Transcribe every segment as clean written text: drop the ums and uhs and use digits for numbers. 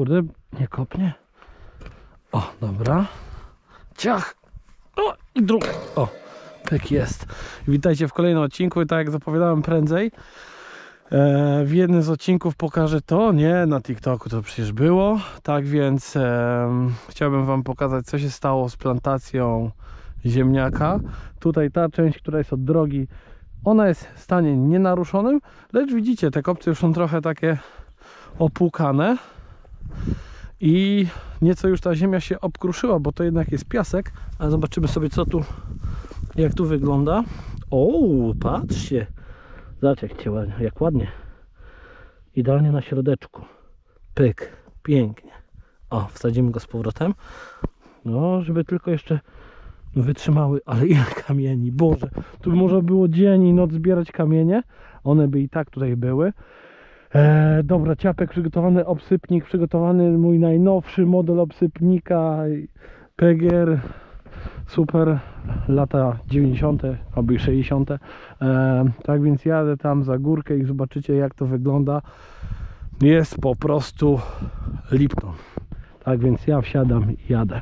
kurde, nie kopnie. O, dobra. Ciach. O, i drugi. O, tak jest. Witajcie w kolejnym odcinku i tak jak zapowiadałem prędzej, w jednym z odcinków pokażę to, nie na TikToku to przecież było, tak więc chciałbym wam pokazać, co się stało z plantacją ziemniaka. Tutaj ta część, która jest od drogi, ona jest w stanie nienaruszonym, lecz widzicie, te kopce już są trochę takie opłukane i nieco już ta ziemia się obkruszyła, bo to jednak jest piasek, ale zobaczymy sobie, co tu, jak tu wygląda. O, patrzcie, zobaczcie jak ładnie, idealnie na środeczku, pyk, pięknie. O, wsadzimy go z powrotem, no żeby tylko jeszcze wytrzymały, ale ile kamieni, Boże, tu by można było dzień i noc zbierać kamienie, one by i tak tutaj były. Dobra, ciapek przygotowany, obsypnik przygotowany, mój najnowszy model obsypnika PGR, super, lata 90. albo 60. Tak więc jadę tam za górkę i zobaczycie, jak to wygląda. Jest po prostu Lipton. Tak więc ja wsiadam i jadę.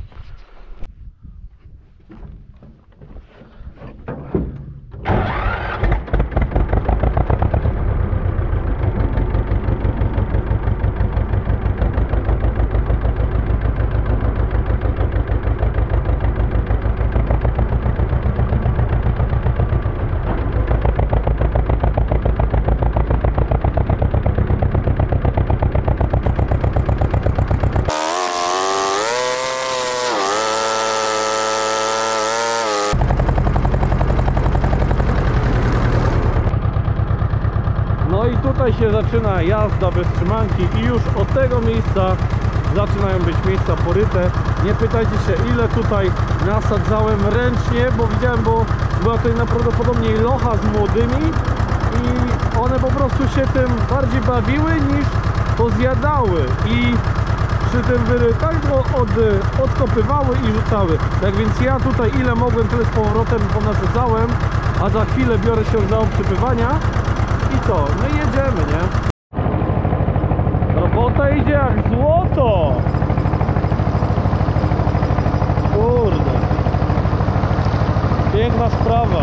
Tutaj się zaczyna jazda bez trzymanki i już od tego miejsca zaczynają być miejsca poryte. Nie pytajcie się, ile tutaj nasadzałem ręcznie, bo widziałem, bo była tutaj najprawdopodobniej locha z młodymi i one po prostu się tym bardziej bawiły niż to zjadały i przy tym wyrytach go odkopywały i rzucały. Tak więc ja tutaj ile mogłem, tyle z powrotem ponarzucałem, a za chwilę biorę się za obsypywania. I co? No i jedziemy, nie? Robota idzie jak złoto! Kurde! Piękna sprawa.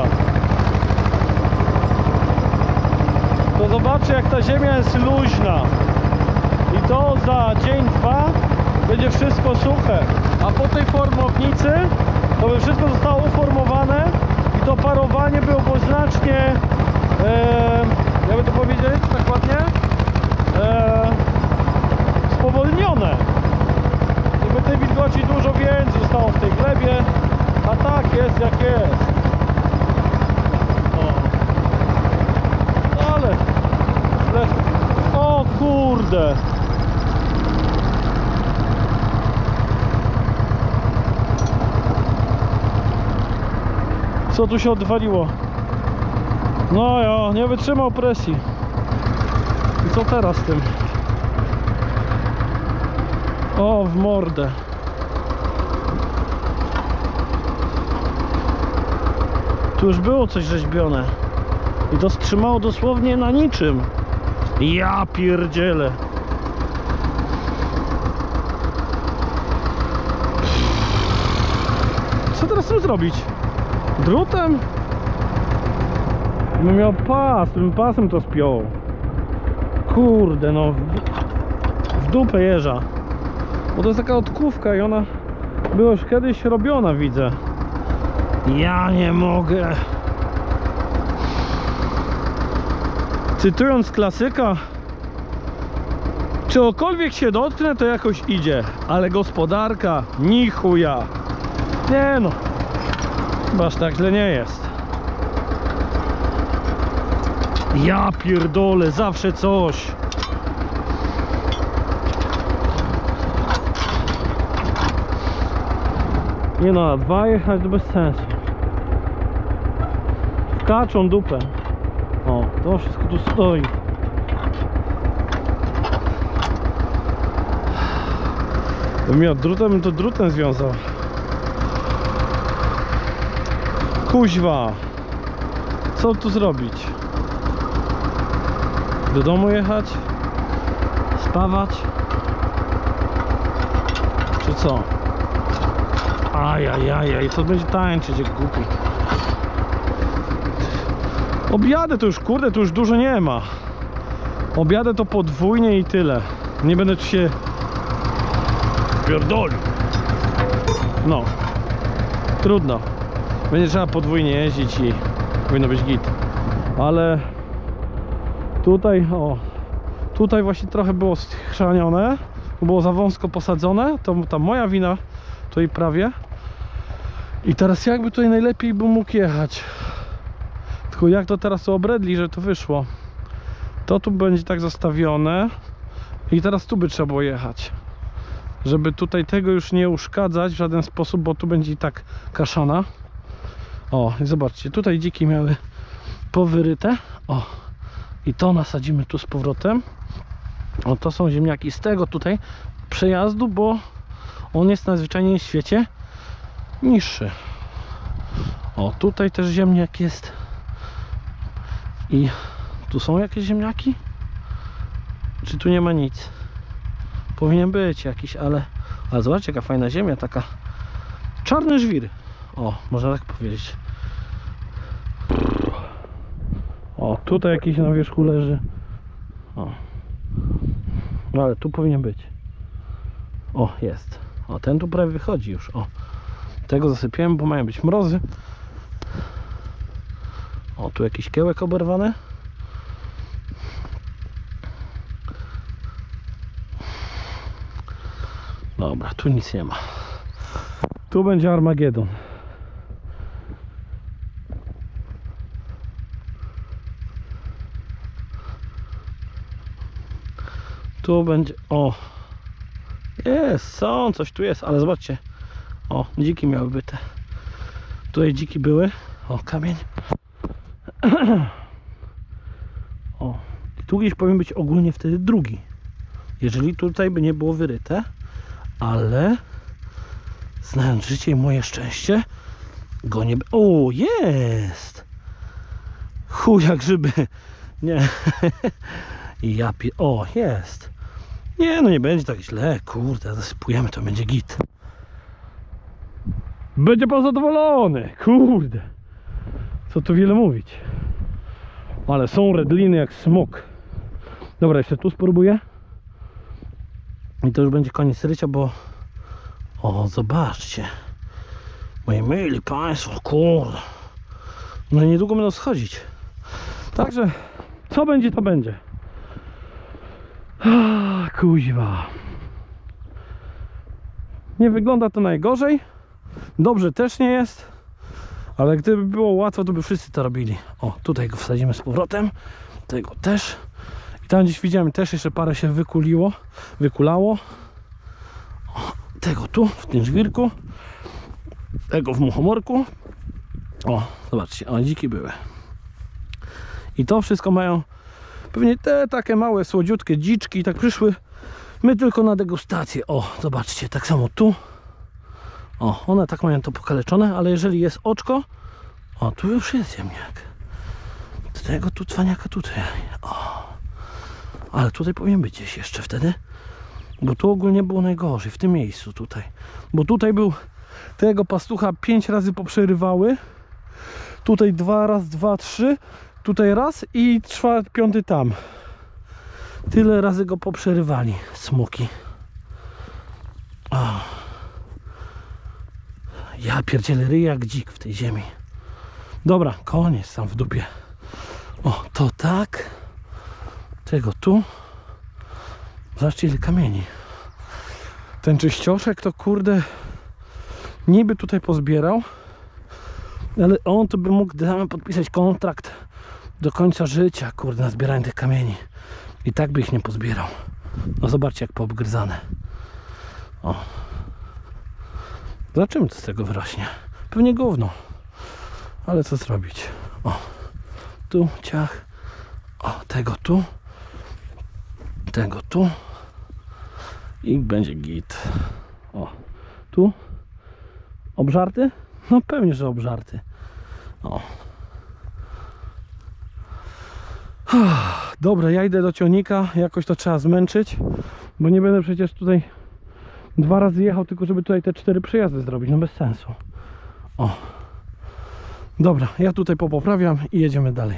To zobaczcie, jak ta ziemia jest luźna. I to za dzień, dwa będzie wszystko suche. A po tej formownicy to by wszystko zostało uformowane i to parowanie byłoby znacznie jakby to powiedzieć tak ładnie, spowolnione. I by tej wilgoci dużo więcej zostało w tej glebie, a tak jest jak jest. O. Ale o kurde, co tu się odwaliło? No ja, nie wytrzymał presji. I co teraz z tym? O, w mordę. Tu już było coś rzeźbione. I to strzymało dosłownie na niczym. Ja pierdzielę. Co teraz z tym zrobić? Drutem? Bym miał pas, tym pasem to spiął. Kurde, no w dupę jeża. Bo to jest taka odkówka i ona była już kiedyś robiona, widzę. Ja nie mogę. Cytując klasyka, czegokolwiek się dotknę, to jakoś idzie, ale gospodarka ni chuja. Nie no, chyba aż tak źle nie jest. Ja pierdolę, zawsze coś. Nie no, na dwa jechać to bez sensu. W kaczą dupę. O, to wszystko tu stoi. Gdybym miał drutem, bym to drutem związał. Kuźwa. Co tu zrobić? Do domu jechać? Spawać? co? Ajajajaj, to będzie tańczyć jak głupi. Objadę to już, kurde, to już dużo nie ma. Objadę to podwójnie i tyle. Nie będę tu się pierdolił. No, trudno. Będzie trzeba podwójnie jeździć i powinno być git. Ale tutaj, o, tutaj właśnie trochę było schrzanione, było za wąsko posadzone. To ta moja wina tutaj prawie. I teraz jakby tutaj najlepiej bym mógł jechać. Tylko jak to teraz to obredli, że to wyszło. To tu będzie tak zostawione. I teraz tu by trzeba było jechać. Żeby tutaj tego już nie uszkadzać w żaden sposób, bo tu będzie i tak kaszana. O, i zobaczcie, tutaj dziki miały powyryte. O, i to nasadzimy tu z powrotem. O, to są ziemniaki z tego tutaj przejazdu, bo on jest najzwyczajniej w świecie niższy. O, tutaj też ziemniak jest. I tu są jakieś ziemniaki? Czy tu nie ma nic? Powinien być jakiś, ale zobaczcie, jaka fajna ziemia, taka czarny żwir. O, można tak powiedzieć. O, tutaj jakiś na wierzchu leży. O. No ale tu powinien być. O, jest. O, ten tu prawie wychodzi już. O, tego zasypiałem, bo mają być mrozy. O, tu jakiś kiełek oberwany. Dobra, tu nic nie ma. Tu będzie Armagedon. Tu będzie, o, jest, coś tu jest, ale zobaczcie, o, dziki miały byte. Tutaj dziki były, o, kamień. O, i tu gdzieś powinien być ogólnie wtedy drugi, jeżeli tutaj by nie było wyryte, ale znając życie i moje szczęście, go nie... O, jest! Chuj jak grzyby, nie. I ja o, jest. Nie, no nie będzie tak źle, kurde, zasypujemy, to będzie git. Będzie pan zadowolony, kurde. Co tu wiele mówić. Ale są redliny jak smok. Dobra, jeszcze tu spróbuję. I to już będzie koniec rycia, bo... O, zobaczcie. Moi mili państwo, kurde. No niedługo będą schodzić. Także, co będzie, to będzie. Kuźwa. Nie wygląda to najgorzej. Dobrze też nie jest. Ale gdyby było łatwo, to by wszyscy to robili. O, tutaj go wsadzimy z powrotem. Tego też. I tam gdzieś widziałem, też jeszcze parę się wykulało. O, tego tu, w tym żwirku. Tego w muchomorku. O, zobaczcie, o, dziki były. I to wszystko mają pewnie te takie małe, słodziutkie dziczki. Tak przyszły my tylko na degustację. O, zobaczcie, tak samo tu. O, one tak mają to pokaleczone, ale jeżeli jest oczko, o, tu już jest ziemniak. Tego tu cwaniaka tutaj. O, ale tutaj powinien być gdzieś jeszcze wtedy, bo tu ogólnie było najgorzej, w tym miejscu tutaj. Bo tutaj był, tego pastucha 5 razy poprzerywały. Tutaj 2, raz, 2, 3. Tutaj raz i 5 tam. Tyle razy go poprzerywali smoki. O. Ja pierdzielę, ryj jak dzik w tej ziemi. Dobra, koniec tam w dupie. O, to tak. Tego tu. Zobaczcie ile kamieni. Ten czyścioszek to kurde niby tutaj pozbierał, ale on to by mógł podpisać kontrakt do końca życia, kurde, na zbieranie tych kamieni. I tak by ich nie pozbierał. No zobaczcie jak poobgryzane. O. Zobaczymy co z tego wyrośnie. Pewnie gówno. Ale co zrobić? O. Tu ciach. O, tego tu. Tego tu. I będzie git. O. Tu. Obżarty? No pewnie, że obżarty. O. Dobra, ja idę do ciągnika. Jakoś to trzeba zmęczyć. Bo nie będę przecież tutaj 2 razy jechał tylko, żeby tutaj te 4 przejazdy zrobić, no bez sensu. O. Dobra, ja tutaj poprawiam i jedziemy dalej.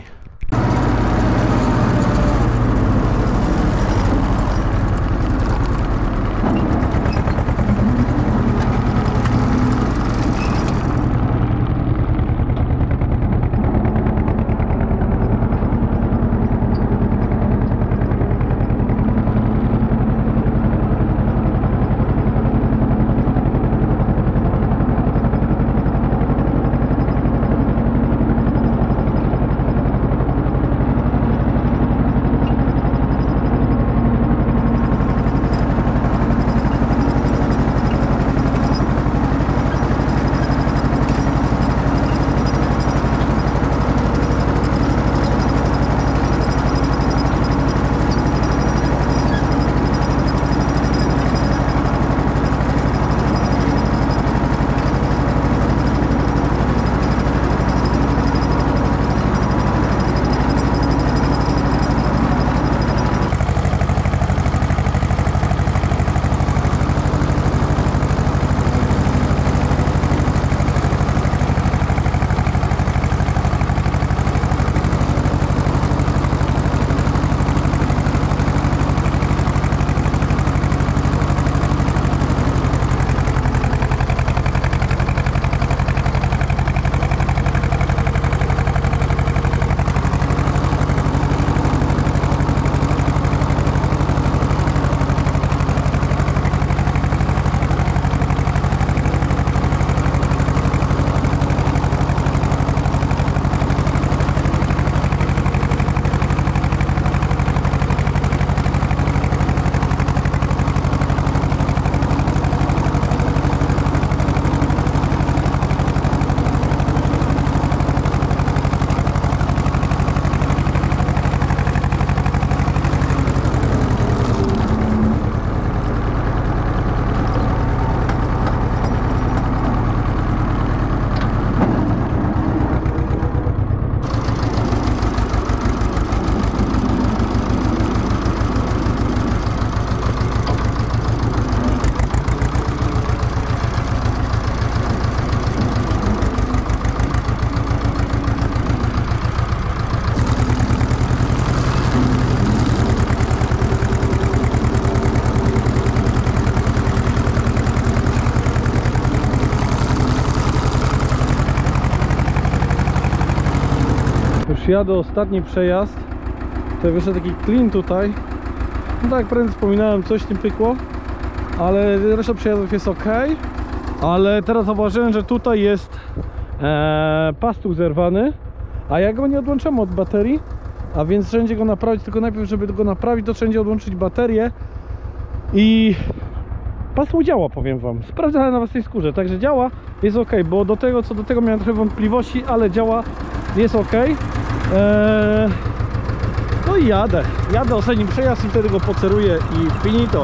Jadę ostatni przejazd. Tutaj wyszedł taki klin tutaj. No tak jak prędzej wspominałem, coś tym pykło, ale reszta przejazdów jest ok. Ale teraz zauważyłem, że tutaj jest pastuch zerwany, a ja go nie odłączamy od baterii, a więc wszędzie go naprawić, tylko najpierw, żeby go naprawić, to wszędzie odłączyć baterię. I pastuch działa, powiem wam. Sprawdzałem na własnej skórze, także działa, jest ok, bo co do tego miałem trochę wątpliwości, ale działa, jest ok. No i jadę ostatni przejazd i wtedy go poceruję i finito.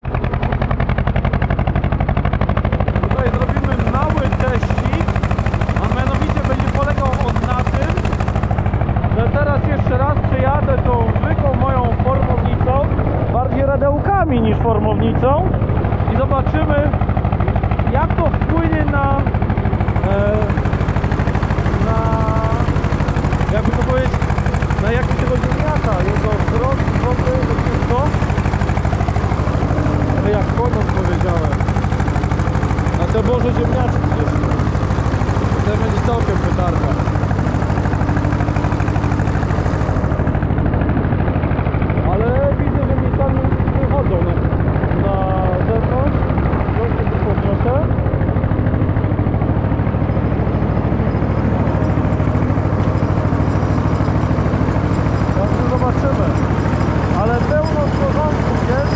Tutaj zrobimy mały teścik, a mianowicie będzie polegał on na tym, że teraz jeszcze raz przejadę tą zwykłą moją formownicą, bardziej radełkami niż formownicą, i zobaczymy, jak to wpłynie na jakby to powiedzieć, na jakiś tego ziemniaka, jego wzrost, wody, to wszystko. Ale jak konon powiedziałem, na te Boże ziemniaczki jeszcze. To będzie całkiem petarda. Ale widzę, że mi sami wychodzą na zewnątrz. Troszkę to podniosę. Zobaczymy, ale pełno w porządku jest.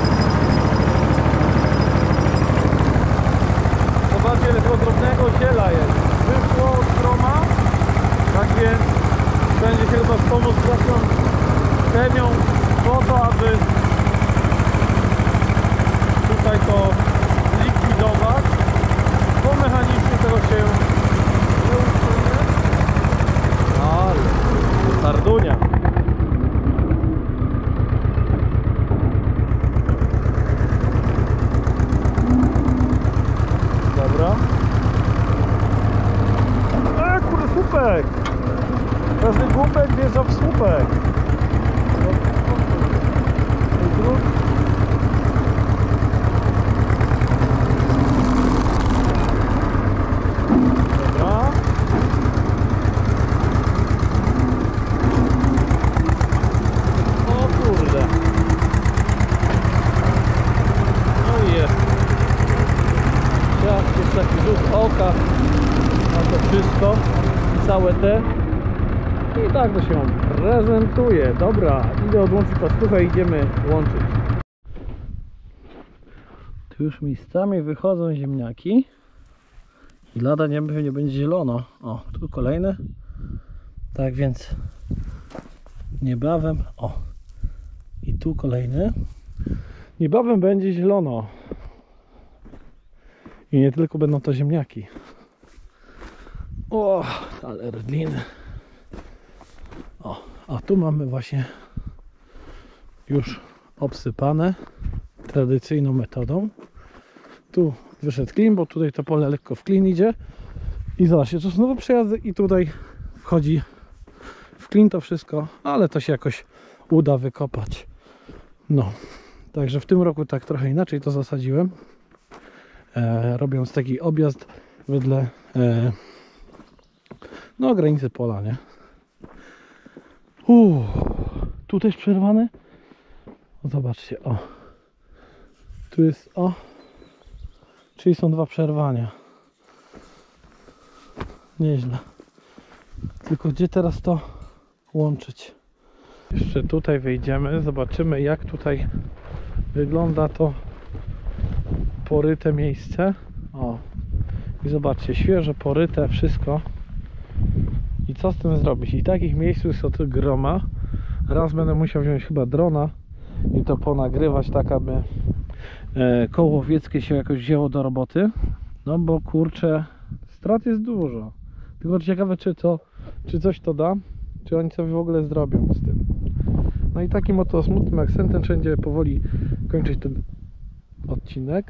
Zobaczcie, ile tego drobnego ziela jest. Wyszło od stroma, tak więc będzie się chyba wspomóc własną chemią po to, aby tutaj to zlikwidować, bo mechanicznie tego się nie usunie. Ale tardunia. słupek! Każdy głupek wjeżdża w słupek. Dobra. O kurde. No i jest. Jest taki rzut oka na to wszystko. Całe te. I tak to się prezentuje. Dobra, idę odłączyć pastówę i idziemy łączyć. Tu już miejscami wychodzą ziemniaki. I lada nie będzie zielono. O, tu kolejne. Tak więc niebawem, o, i tu kolejny. Niebawem będzie zielono. I nie tylko będą to ziemniaki. O, ale rydliny. O, a tu mamy właśnie już obsypane tradycyjną metodą. Tu wyszedł klin, bo tutaj to pole lekko w klin idzie. I zobaczcie, to są nowe przejazdy i tutaj wchodzi w klin to wszystko, ale to się jakoś uda wykopać. No, także w tym roku tak trochę inaczej to zasadziłem. Robiąc taki objazd wedle no granicy pola, nie? Tu też przerwane. O, zobaczcie, o. Tu jest, o. Czyli są dwa przerwania. Nieźle. Tylko gdzie teraz to łączyć? Jeszcze tutaj wyjdziemy, zobaczymy jak tutaj wygląda to poryte miejsce. O. I zobaczcie, świeże poryte wszystko. I co z tym zrobić? I takich miejsc jest od groma. Raz będę musiał wziąć chyba drona i to ponagrywać tak, aby koło łowieckie się jakoś wzięło do roboty. No bo kurczę, strat jest dużo. Tylko ciekawe czy coś to da, czy oni sobie w ogóle zrobią z tym. No i takim oto smutnym akcentem wszędzie powoli kończyć ten odcinek.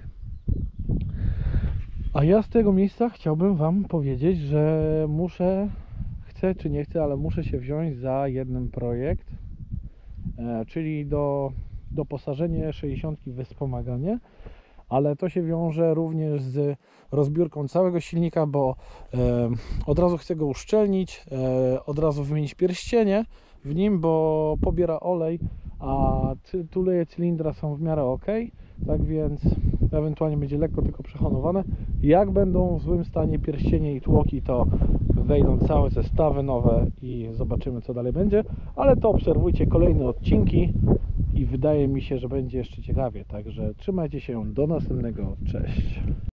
A ja z tego miejsca chciałbym wam powiedzieć, że chcę czy nie chcę, ale muszę się wziąć za jeden projekt, czyli doposażenie 60 w wspomaganie, ale to się wiąże również z rozbiórką całego silnika, bo od razu chcę go uszczelnić, od razu wymienić pierścienie w nim, bo pobiera olej, a tuleje cylindra są w miarę ok, tak więc ewentualnie będzie lekko tylko przehonowane. Jak będą w złym stanie pierścienie i tłoki, to wejdą całe zestawy nowe i zobaczymy co dalej będzie, ale to obserwujcie kolejne odcinki i wydaje mi się, że będzie jeszcze ciekawie, także trzymajcie się, do następnego, cześć.